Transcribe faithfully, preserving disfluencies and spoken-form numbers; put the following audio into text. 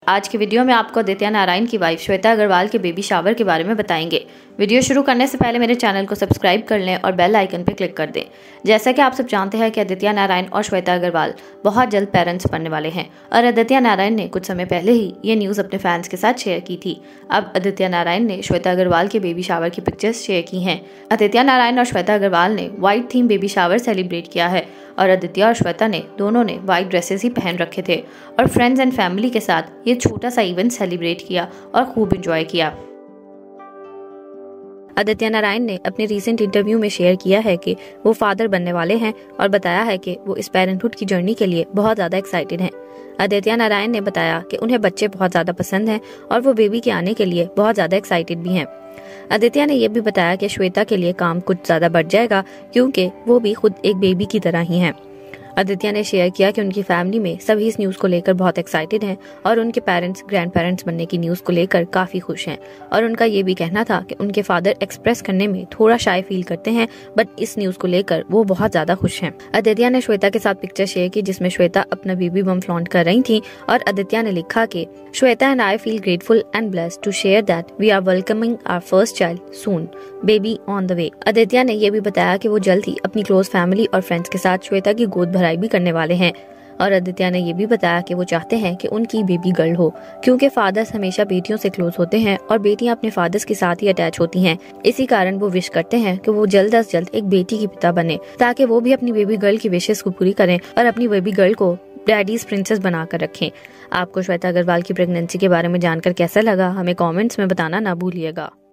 आज की वीडियो में आपको आदित्य नारायण की वाइफ श्वेता अग्रवाल के बेबी शावर के बारे में बताएंगे। वीडियो शुरू करने से पहले मेरे चैनल को सब्सक्राइब कर लें और बेल आइकन पर क्लिक कर दें। जैसा कि आप सब जानते हैं कि आदित्य नारायण और श्वेता अग्रवाल बहुत जल्द पेरेंट्स बनने वाले हैं और आदित्य नारायण ने कुछ समय पहले ही ये न्यूज़ अपने फैंस के साथ शेयर की थी। अब आदित्य नारायण ने श्वेता अग्रवाल के बेबी शावर की पिक्चर्स शेयर की हैं। आदित्य नारायण और श्वेता अग्रवाल ने white theme baby shower celebrate किया है और आदित्य और श्वेता ने दोनों ने व्हाइट ड्रेसेस ही पहन रखे थे और फ्रेंड्स एंड फैमिली के साथ ये छोटा सा इवेंट सेलिब्रेट किया और खूब एंजॉय किया। आदित्य नारायण ने अपने रीसेंट इंटरव्यू में शेयर किया है कि वो फादर बनने वाले हैं और बताया है कि वो इस पेरेंटहुड की जर्नी के लिए बहुत ज़्यादा एक्साइटेड हैं। आदित्य नारायण ने बताया कि उन्हें बच्चे बहुत ज़्यादा पसंद हैं और वो बेबी के आने के लिए बहुत ज़्यादा एक्साइटेड भी हैं। आदित्य ने यह भी बताया कि श्वेता के लिए काम कुछ ज़्यादा बढ़ जाएगा क्योंकि वो भी खुद एक बेबी की तरह ही हैं। आदित्य ने शेयर किया कि उनकी फैमिली में सभी इस न्यूज़ को लेकर बहुत एक्साइटेड हैं और उनके पेरेंट्स ग्रैंड पेरेंट्स बनने की न्यूज़ को लेकर काफ़ी खुश हैं और उनका ये भी कहना था कि उनके फादर एक्सप्रेस करने में थोड़ा शाय फील करते हैं, बट इस न्यूज़ को लेकर वो बहुत ज़्यादा खुश हैं। आदित्य ने श्वेता के साथ पिक्चर शेयर की जिसमें श्वेता अपना बेबी बम फ्लॉन्ट कर रही थी और आदित्य ने लिखा कि Shweta and I feel grateful and blessed to share that we are welcoming our first child soon, baby on the way. Aditya ने यह भी बताया कि वो जल्द ही अपनी क्लोज फैमिली और फ्रेंड्स के साथ श्वेता की गोद भराई भी करने वाले हैं और आदित्य ने यह भी बताया कि वो चाहते हैं कि उनकी बेबी गर्ल हो क्योंकि फादर्स हमेशा बेटियों से क्लोज होते हैं और बेटियां अपने फादर्स के साथ ही अटैच होती हैं। इसी कारण वो विश करते हैं कि वो जल्द अज जल्द एक बेटी की पिता बने ताकि वो भी अपनी बेबी गर्ल की विशेष को पूरी करें और अपनी बेबी गर्ल को डैडीज प्रिंसेस बनाकर रखें। आपको श्वेता अग्रवाल की प्रेगनेंसी के बारे में जानकर कैसा लगा हमें कमेंट्स में बताना ना भूलिएगा।